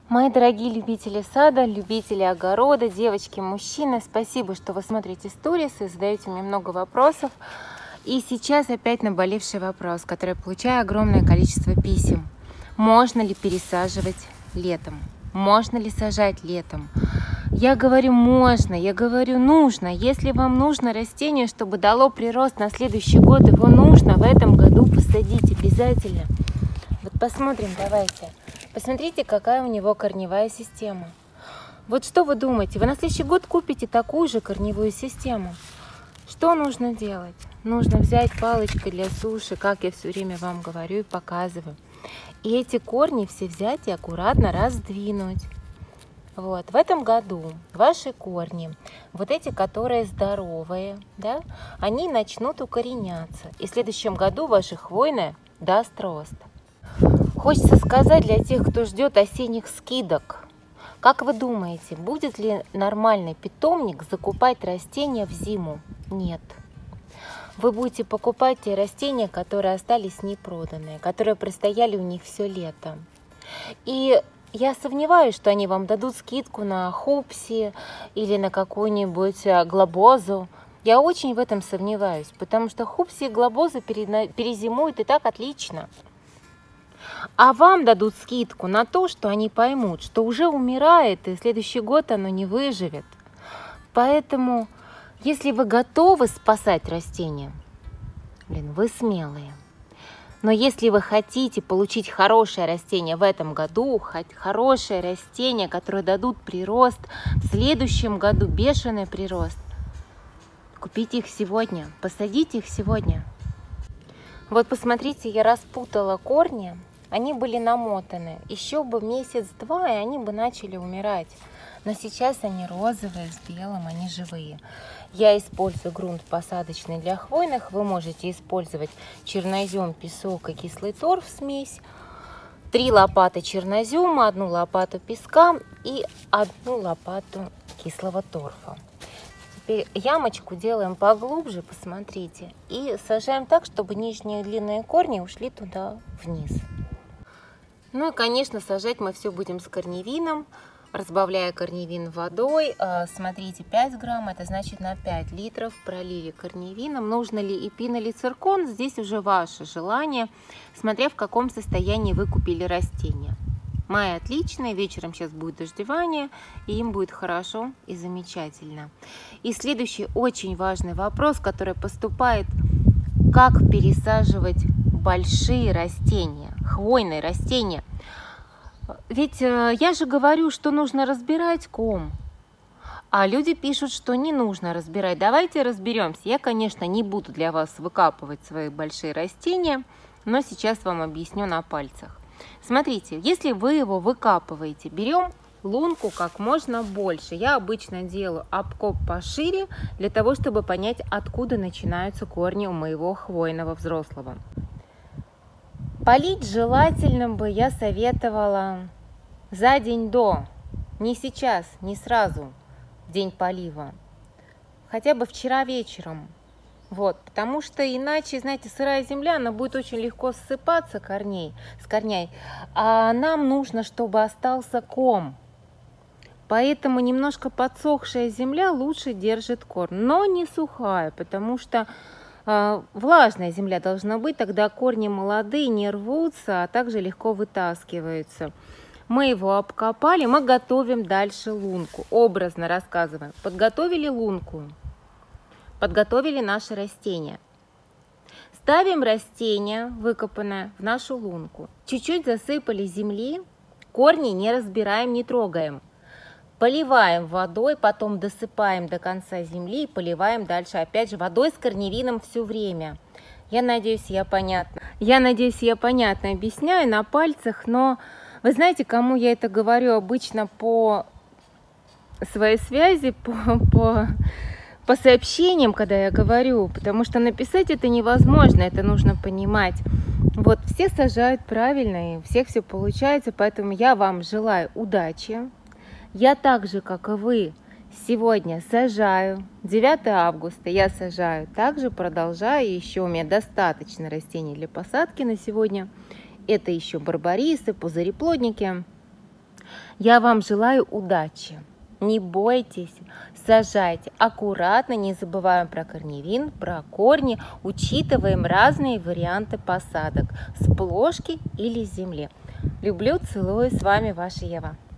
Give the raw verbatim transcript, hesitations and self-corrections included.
Мои дорогие любители сада, любители огорода, девочки, мужчины, спасибо, что вы смотрите сторисы, задаете мне много вопросов. И сейчас опять наболевший вопрос, который я получаю огромное количество писем. Можно ли пересаживать летом? Можно ли сажать летом? Я говорю, можно, я говорю, нужно. Если вам нужно растение, чтобы дало прирост на следующий год, его нужно в этом году посадить обязательно. Вот посмотрим, давайте. Посмотрите, какая у него корневая система. Вот что вы думаете? Вы на следующий год купите такую же корневую систему. Что нужно делать? Нужно взять палочкой для суши, как я все время вам говорю и показываю. И эти корни все взять и аккуратно раздвинуть. Вот. В этом году ваши корни, вот эти, которые здоровые, да, они начнут укореняться. И в следующем году ваша хвойная даст рост. Хочется сказать для тех, кто ждет осенних скидок. Как вы думаете, будет ли нормальный питомник закупать растения в зиму? Нет. Вы будете покупать те растения, которые остались непроданные, которые простояли у них все лето. И я сомневаюсь, что они вам дадут скидку на хупси или на какую-нибудь глобозу. Я очень в этом сомневаюсь, потому что хупси и глобозы перезимуют и так отлично. А вам дадут скидку на то, что они поймут, что уже умирает, и следующий год оно не выживет. Поэтому, если вы готовы спасать растения, блин, вы смелые. Но если вы хотите получить хорошее растение в этом году, хоть хорошее растение, которое дадут прирост в следующем году, бешеный прирост, купите их сегодня, посадите их сегодня. Вот посмотрите, я распутала корни. Они были намотаны. Еще бы месяц-два, и они бы начали умирать. Но сейчас они розовые, с белым, они живые. Я использую грунт посадочный для хвойных. Вы можете использовать чернозем, песок и кислый торф смесь. Три лопаты чернозема, одну лопату песка и одну лопату кислого торфа. Теперь ямочку делаем поглубже, посмотрите. И сажаем так, чтобы нижние длинные корни ушли туда вниз. Ну и, конечно, сажать мы все будем с корневином, разбавляя корневин водой. Смотрите, пять грамм, это значит на пять литров пролили корневином. Нужно ли эпин или циркон, здесь уже ваше желание, смотря в каком состоянии вы купили растение. Май отличный, вечером сейчас будет дождевание, и им будет хорошо и замечательно. И следующий очень важный вопрос, который поступает: как пересаживать большие растения, хвойные растения. Ведь э, я же говорю, что нужно разбирать ком, а люди пишут, что не нужно разбирать. Давайте разберемся. Я, конечно, не буду для вас выкапывать свои большие растения, но сейчас вам объясню на пальцах. Смотрите, если вы его выкапываете, берем лунку как можно больше. Я обычно делаю обкоп пошире, для того, чтобы понять, откуда начинаются корни у моего хвойного взрослого. Полить желательно бы я советовала за день до, не сейчас, не сразу, в день полива, хотя бы вчера вечером. Вот, потому что иначе, знаете, сырая земля, она будет очень легко ссыпаться корней, с корней, а нам нужно, чтобы остался ком. Поэтому немножко подсохшая земля лучше держит корм, но не сухая, потому что э, влажная земля должна быть, тогда корни молодые, не рвутся, а также легко вытаскиваются. Мы его обкопали, мы готовим дальше лунку, образно рассказываем. Подготовили лунку, подготовили наше растение. Ставим растение, выкопанное, в нашу лунку. Чуть-чуть засыпали земли, корни не разбираем, не трогаем. Поливаем водой, потом досыпаем до конца земли и поливаем дальше опять же водой с корневином все время. Я надеюсь, я понятно. Я надеюсь, я понятно объясняю на пальцах, но вы знаете, кому я это говорю обычно по своей связи, по, по, по сообщениям, когда я говорю, потому что написать это невозможно, это нужно понимать. Вот все сажают правильно, и у всех все получается, поэтому я вам желаю удачи. Я так же, как и вы, сегодня сажаю, девятое августа я сажаю, также продолжаю, еще у меня достаточно растений для посадки на сегодня. Это еще барбарисы, пузыреплодники. Я вам желаю удачи. Не бойтесь, сажайте аккуратно, не забываем про корневин, про корни, учитываем разные варианты посадок с плошки или с земли. Люблю, целую, с вами ваша Ева.